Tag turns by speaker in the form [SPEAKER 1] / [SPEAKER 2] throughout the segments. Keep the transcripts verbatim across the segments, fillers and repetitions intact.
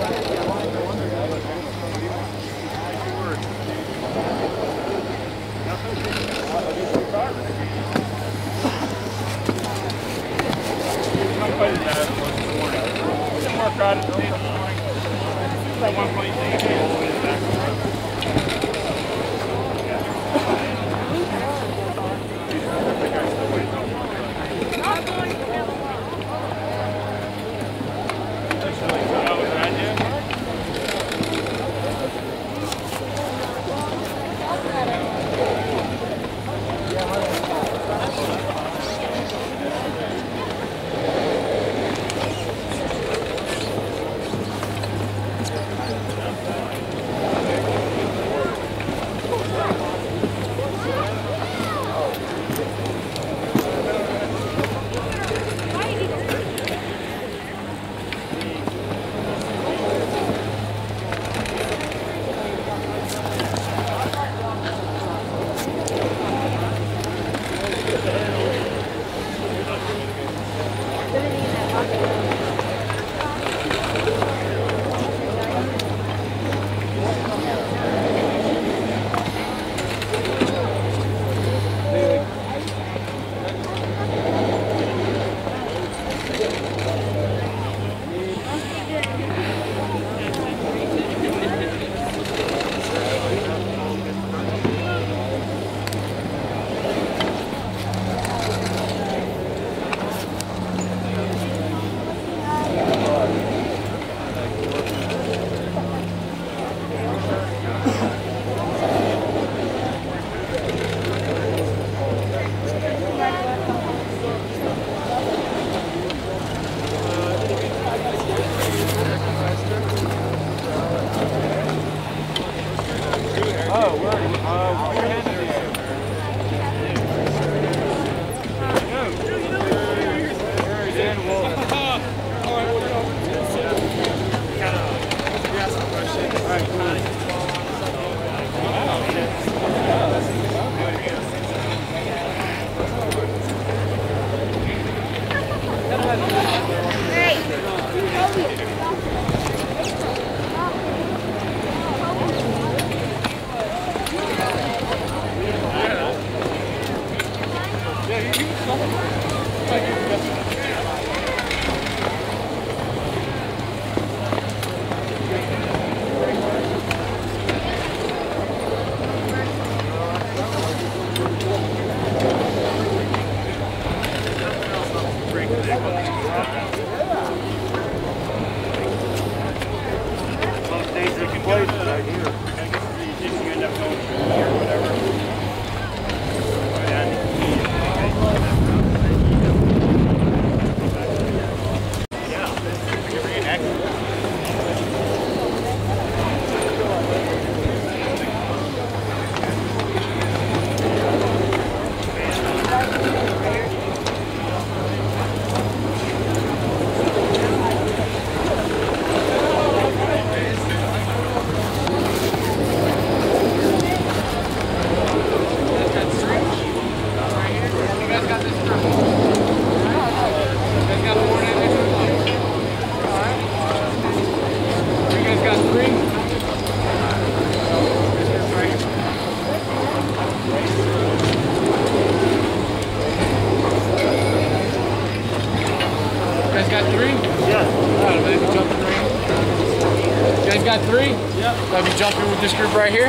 [SPEAKER 1] Got three? Yep. So I'll be jumping with this group right here.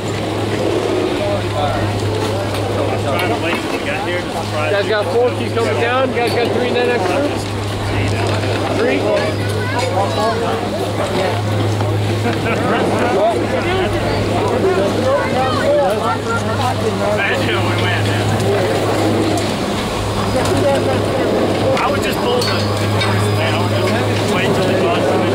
[SPEAKER 1] You guys got four, keep coming down. You guys got three in that next group? Three?
[SPEAKER 2] Imagine we went. I would just pull the I would just wait till they bought something.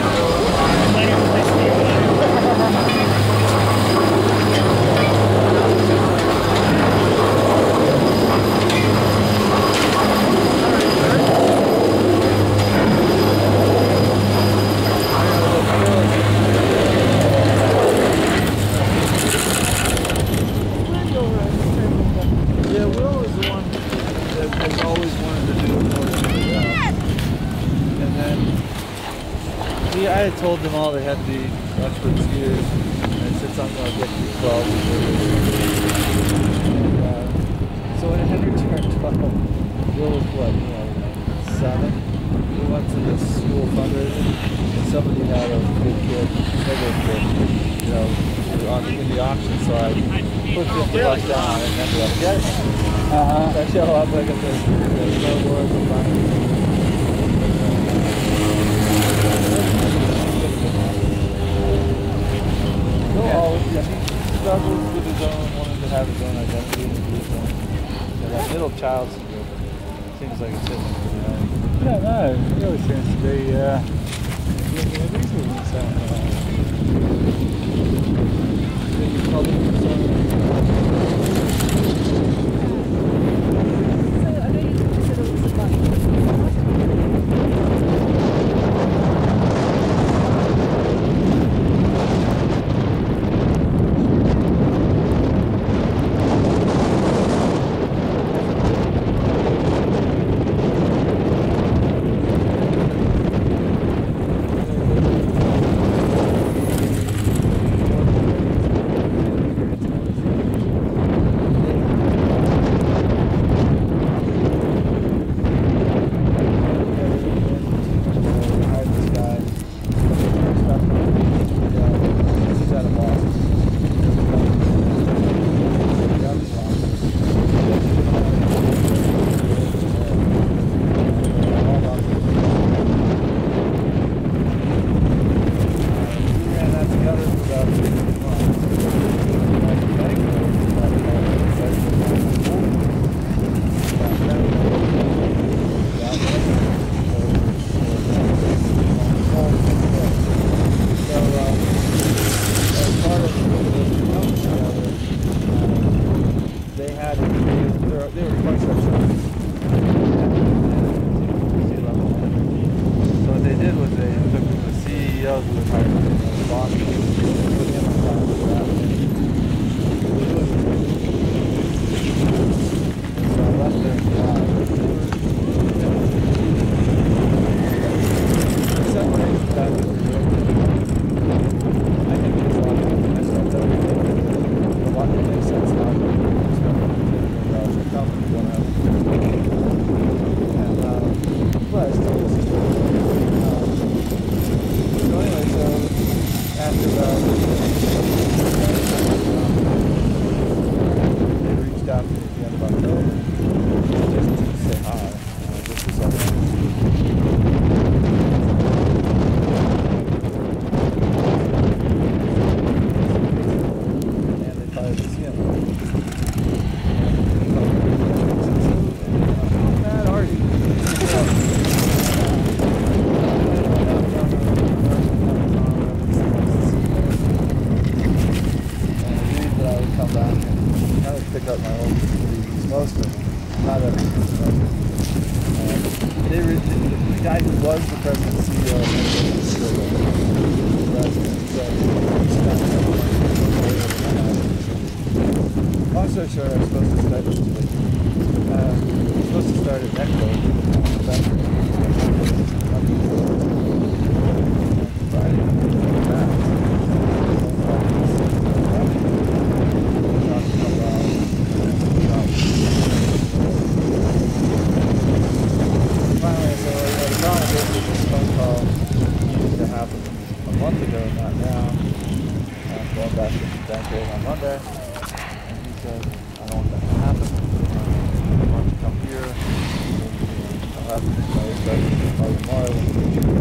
[SPEAKER 3] Yeah, Will is the one that has always wanted to do it. And then See, I had told them all they had to be expert skiers, and I said something like get to twelve. And, uh, so when Henry turned twelve, Bill was what, you know, seven? We went to the school fundraiser, and somebody had a good kid, regular kid, you know, on in the auction, so I put fifty bucks down and ended up getting it. Uh-huh. I show up like at the snowboard and fine. Always, yeah, he struggles with his own, wanting to have his own identity and do his own. Yeah, that middle child syndrome seems like it's hitting him, you know.
[SPEAKER 4] Yeah, no, it really seems to be, uh, at least with himself.
[SPEAKER 3] Maybe public concern.
[SPEAKER 5] So, I know you said it was about
[SPEAKER 3] Tomorrow.